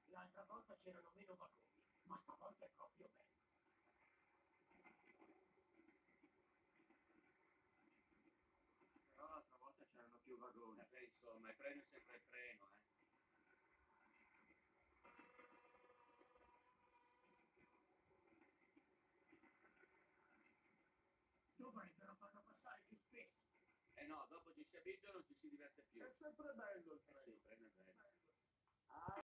L'altra volta c'erano meno vagoni, ma stavolta è proprio bello. Però l'altra volta c'erano più vagoni. Beh, insomma, il treno è sempre il treno, eh. Dovrebbero farlo passare più spesso. Eh no, dopo ci si abitua e non ci si diverte più. È sempre bello il Sì, treno. il treno è bello. Ah.